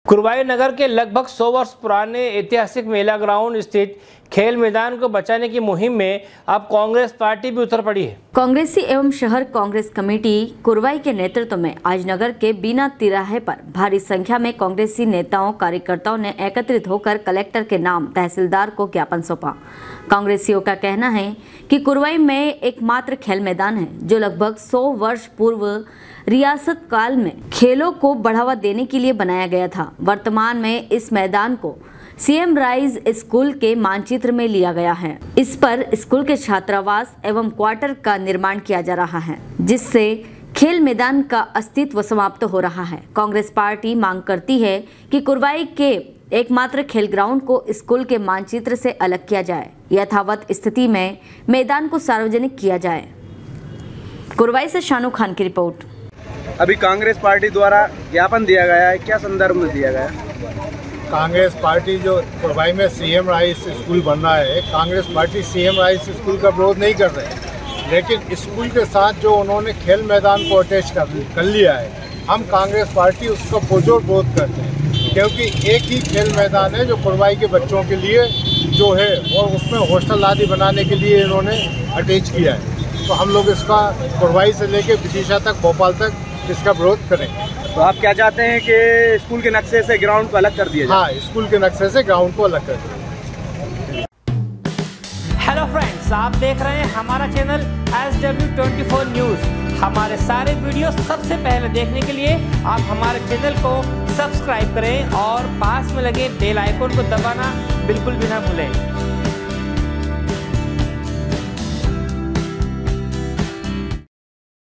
कुरवाई नगर के लगभग 100 वर्ष पुराने ऐतिहासिक मेला ग्राउंड स्थित खेल मैदान को बचाने की मुहिम में अब कांग्रेस पार्टी भी उतर पड़ी है। कांग्रेसी एवं शहर कांग्रेस कमेटी कुरवाई के नेतृत्व में आज नगर के बीना तिराहे पर भारी संख्या में कांग्रेसी नेताओं कार्यकर्ताओं ने एकत्रित होकर कलेक्टर के नाम तहसीलदार को ज्ञापन सौंपा। कांग्रेसियों का कहना है कि कुरवाई में एकमात्र खेल मैदान है जो लगभग 100 वर्ष पूर्व रियासत काल में खेलों को बढ़ावा देने के लिए बनाया गया था। वर्तमान में इस मैदान को सीएम राइज स्कूल के मानचित्र में लिया गया है। इस पर स्कूल के छात्रावास एवं क्वार्टर का निर्माण किया जा रहा है, जिससे खेल मैदान का अस्तित्व समाप्त हो रहा है। कांग्रेस पार्टी मांग करती है कि कुरवाई के एकमात्र खेल ग्राउंड को स्कूल के मानचित्र से अलग किया जाए, यथावत स्थिति में मैदान को सार्वजनिक किया जाए। कुरवाई से शानू खान की रिपोर्ट। अभी कांग्रेस पार्टी द्वारा ज्ञापन दिया गया है, क्या संदर्भ में दिया गया है? कांग्रेस पार्टी जो कुरवाई में सीएम राइज स्कूल बन रहा है, Congress party CM rise school का विरोध नहीं कर रहे हैं, लेकिन स्कूल के साथ जो उन्होंने खेल मैदान को अटैच कर लिया है, हम कांग्रेस पार्टी उसका पुरजोर विरोध करते हैं, क्योंकि एक ही खेल मैदान है जो कुरवाई के बच्चों के लिए जो है, और उसमें हॉस्टल आदि बनाने के लिए इन्होंने अटैच किया है। तो हम लोग इसका कुरवाई से लेकर विदिशा तक, भोपाल तक इसका विरोध करें। तो आप क्या चाहते हैं कि स्कूल के नक्शे से ग्राउंड को अलग कर दिया जाए? हाँ, स्कूल के नक्शे से ग्राउंड को अलग कर दिया। हेलो फ्रेंड्स, आप देख रहे हैं हमारा चैनल SW24 न्यूज। हमारे सारे वीडियो सबसे पहले देखने के लिए आप हमारे चैनल को सब्सक्राइब करें और पास में लगे बेल आइकन को दबाना बिल्कुल भी ना भूलें।